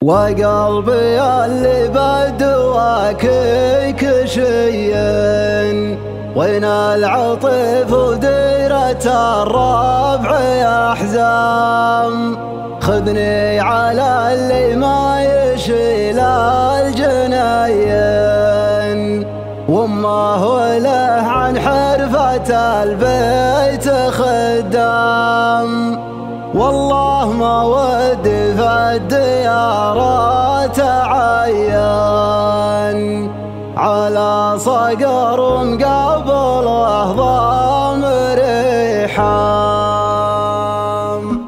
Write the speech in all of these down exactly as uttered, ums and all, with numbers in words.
وقلبي اللي بدواك كشين، وين العطف وديرة الربع يا حزام. خذني على اللي ما يشيل الجنين، وامه وله عن حرفة البيت خدام. والله ما ودي في الديار تعين، على صقر مقابله ضامر ريحان.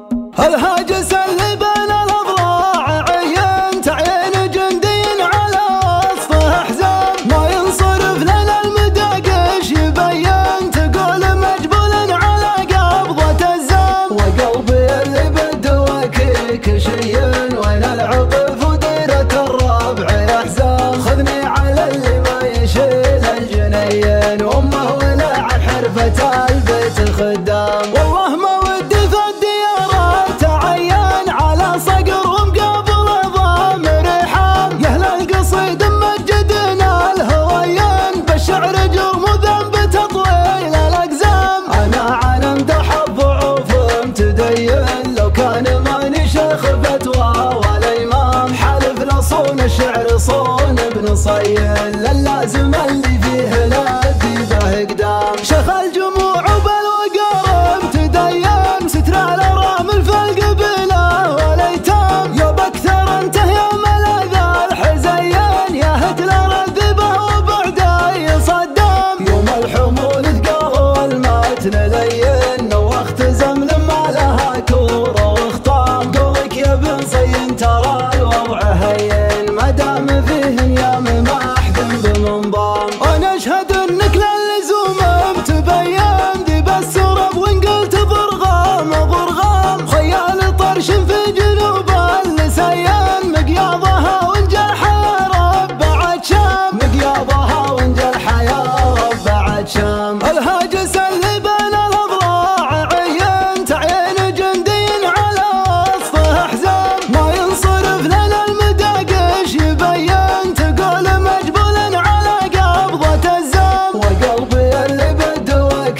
الهاجس اللي بين الاضلاع عين تعين جندي على وسطه حزام. ما ينصرف لنا المداقش يبين، تقول مجبول على قبضة الزام. وقلبي اللي بدوك كشين، وين العطف وديرة الربع يا حزام. خذني على اللي ما يشيل الجنين، وامه ولا عن حرفة البيت خدام. والله ما ودي في الديار تعين، على صقر ومقابل ضامر ريحان. يا اهل القصيد مجدنا الهوين، بالشعر جرم وذنب تطويل الاقزام. انا عن امدح الضعوف متدين، لو كان ماني شيخ فتوى ولا امام. حالف لصون الشعر صون ابن صيل، اللازم اللي فيه نادي به قدام. شيخ الجموع بالوقار متدين، ستر على رامل في القبيله والايتام. يا بكثر انت يا ملاذ الحزين، يا هتلر الذبه وبعدي صدام. يوم الحمول ثقال والمتن لين، نوخت زمن ما لها كوره وخطام. قولك يا ابن صين ترى الوضع هين، ما دام فيه نيام ما احد بمنظام. وانا اشهد انك للزوم متبين، ذي بس رب وان قلت ضرغام ضرغام. خيال طرش في جنوب اللسين، مقياضها وانجرح يا رب بعد شام. مقياضها وانجرح يا رب بعد شام. الهاجس اللي بين الاضلاع عين تعين جندي على وسطه حزام. ما ينصرف لنا المداقش يبين، تقول مجبول على قبضة الزام. وقلبي اللي بدوك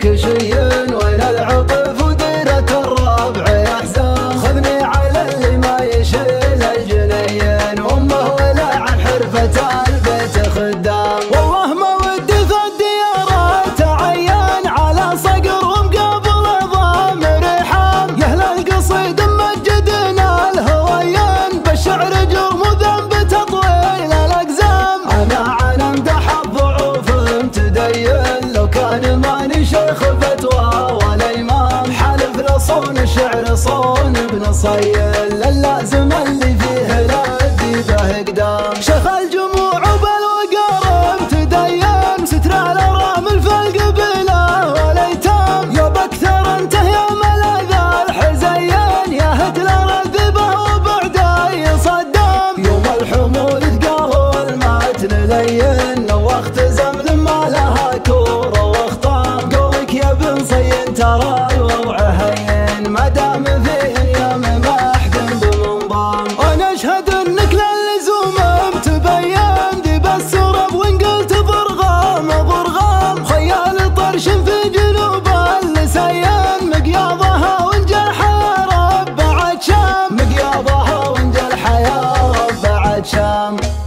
كشين، وين العطف وديرة الربع يا حزام. خذني على اللي ما يشيل الجنين، وامه ولا عن حرفة البيت خدام. والله ما ودي في الديار تعين، على صقر ومقابل ضامر ريحان. يا اهل القصيد مجدنا الهوين، بالشعر جرم وذنب تطويل الاقزام. انا عن امدح الضعوف متدين، لو كان ماني شيخ فتوى ولا امام. حالف لصون الشعر صون ابن صيل، اللازم اللي فيه نادي به قدام. شيخ الجموع بالوقار متدين، ستر على رامل في القبيله والايتام. يا بكثر انت يا ملاذ الحزين، يا هتلر الذبه وبعدي صدام. يوم الحمول ثقال والمتن لين، نوخت زمن ما لها كوره وخطام. قولك يا ابن صين ترى الوضع هين، ما دام فيه نيام ما احد بمنظام. وانا اشهد انك للزوم متبين، ذي بس رب وان قلت ضرغام ضرغام. خيال طرش في جنوب اللسين، مقياضها وانجرح يا رب بعد شام. مقياضها وانجرح يا رب بعد شام.